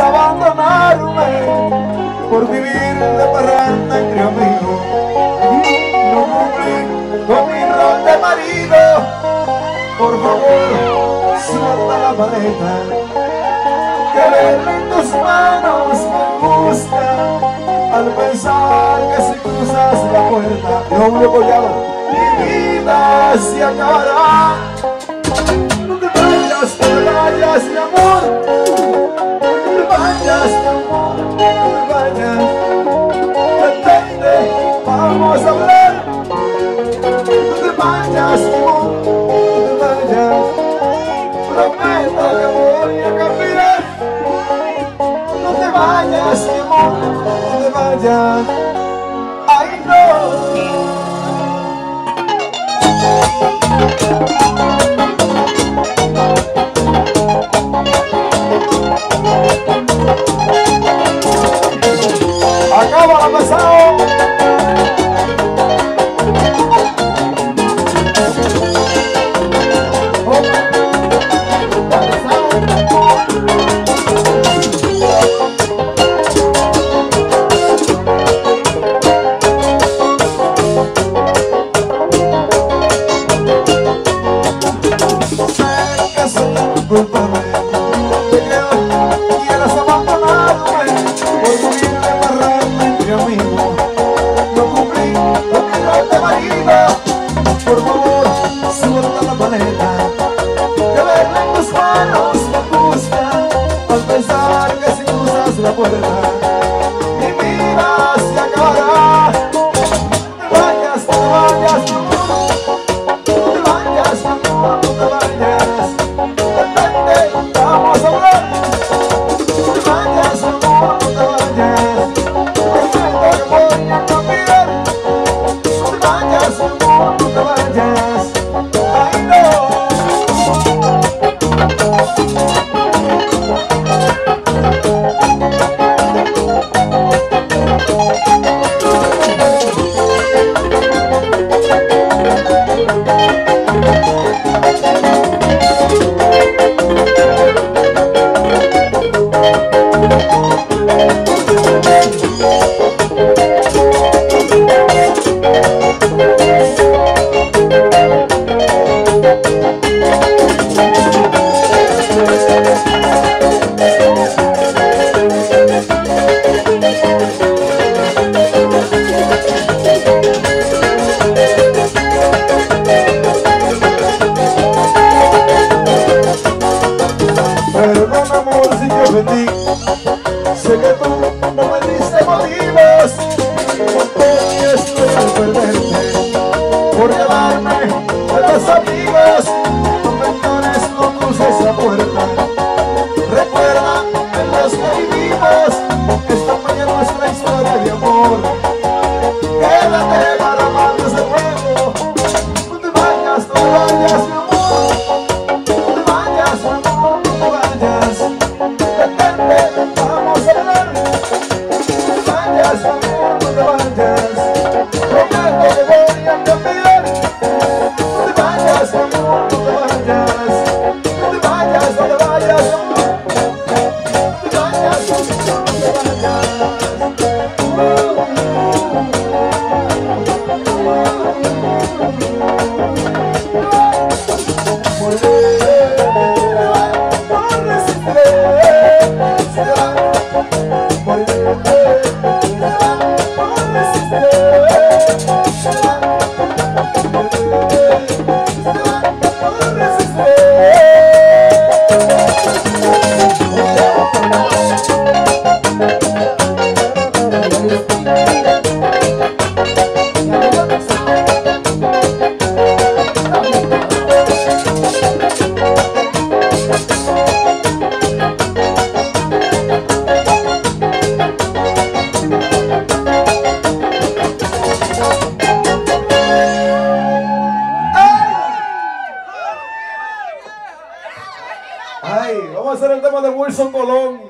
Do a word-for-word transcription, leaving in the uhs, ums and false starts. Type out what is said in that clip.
abandonarme por vivir de parranda entre amigos. No cumplí con mi rol de marido. Por favor, suelta la maleta, que verme en tus manos me gusta. Al pensar que si cruzas la puerta, yo me he apoyado, mi vida se acabará. No te vayas, no te vayas, mi amor. No te vayas, mi amor, no te vayas. Detente, vamos a hablar. No te vayas, mi amor, no te vayas. Prometo que voy a cambiar. No te vayas, mi amor, no te vayas. Ay, no. Acaba la pasado. Culpable de que hoy quieras abandonarme por vivir de parranda entre amigos. No cumplí con mi rol de marido. Por favor, suelta la paleta, que verla en tus manos me gusta. Al pensar que si cruzas la puerta, mi vida se acabará. No te vayas, no te vayas, no te vayas, no te vayas. Vamos a hablar. No te vayas, amor, no te vayas. Prometo que voy a cambiar. No te vayas, amor, no te vayas. Ay, no. Perdón, amor, si te ofendí. Sé que tú no me diste motivos por todo esto al perderte, por llevarme de los amigos. No me ignores, no cruces la puerta. Recuerda en los que vivimos, esta mañana nuestra historia de amor. Quédate para amarnos de nuevo. No te vayas, no te vayas, mi amor. No te vayas, mi amor, no te vayas. Detente, vamos a hablar. No te vayas, mi amor, no te vayas. Prometo que voy a cambiar. No te vayas, mi amor, no te vayas. No te vayas, no te vayas, amor. No te vayas, no te Ay, vamos a hacer el tema de Wilson Colón.